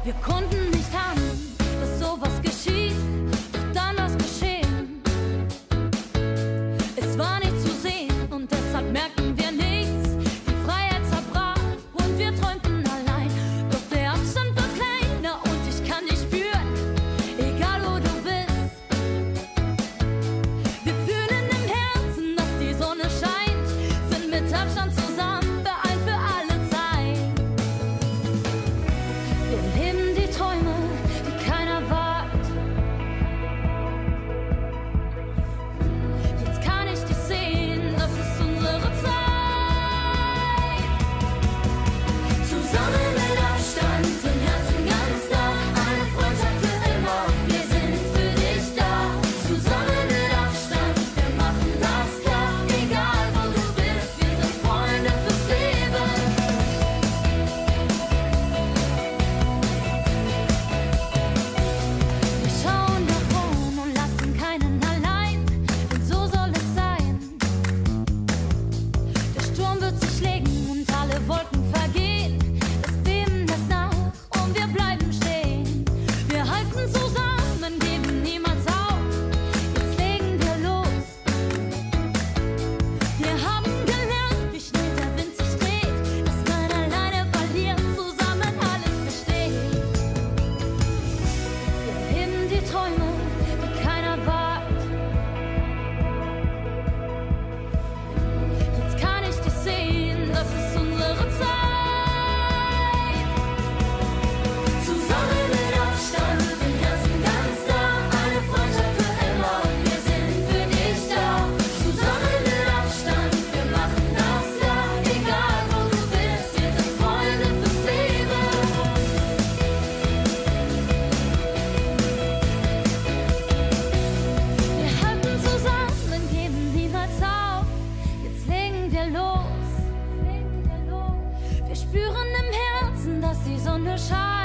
Wir konnten nicht ahnen, dass sowas geschieht, doch dann war's geschehen. Es war nicht zu sehen und deshalb merkten wir nichts. Die Freiheit zerbrach und wir träumten allein. Doch der Abstand wird kleiner und ich kann dich spüren, egal wo du bist. Wir fühlen im Herzen, dass die Sonne scheint, sind mit Abstand zusammen, vereint für alle Zeit. Wir leben die Träume, die keiner wagt. Jetzt kann ich dich sehen, das ist unsere Zeit. Zusammen mit Abstand, im Herzen ganz da, eine Freundschaft für immer, wir sind für dich da. Zusammen mit Abstand, wir machen das klar, egal wo du bist, wir sind Freunde fürs Leben. Wir schauen nach oben und lassen keinen allein, denn so soll es sein. Der Sturm wird sich legen und alle Wolken vergehen. Das Beben lässt nach und wir bleiben stehen. Wir halten zusammen, geben niemals auf. Jetzt legen wir los. Wir haben gelernt, wie schnell der Wind sich dreht, dass man alleine verliert, zusammen alles besteht. Wir leben die Träume, die keiner wagt. Jetzt kann ich dich sehen, das ist unsere Zeit. Zusammen mit Abstand, im Herzen ganz da, eine Freundschaft für immer, wir sind für dich da. Zusammen mit Abstand, wir machen das klar, egal wo du bist, wir sind Freunde fürs Leben. Wir halten zusammen, geben niemals auf. Jetzt legen wir los. Wir spüren im Herzen, dass die Sonne scheint.